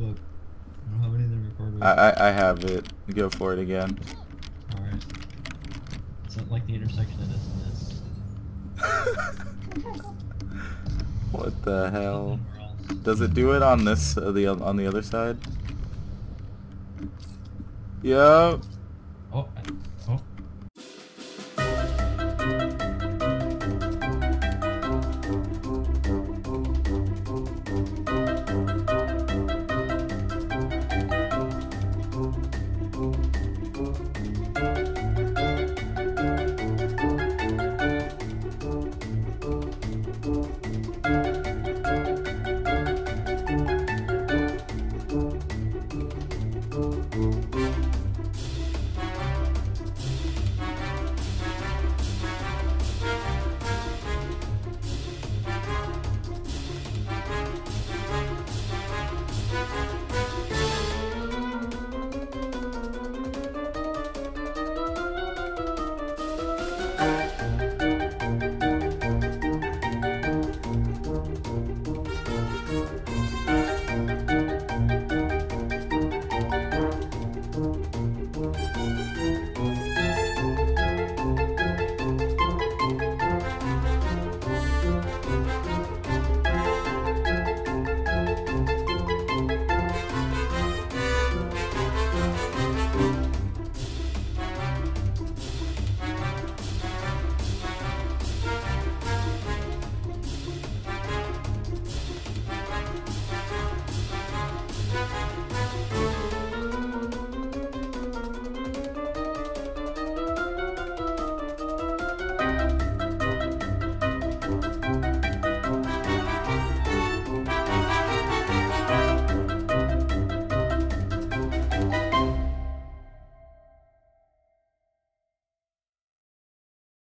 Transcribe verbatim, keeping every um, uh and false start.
Look, I don't have anything recorded. I, I I have it. Go for it again. Alright. It's not like the intersection of this and this. What the hell? Anywhere else. Does it do it on this uh, the on the other side? Yep. Oh. I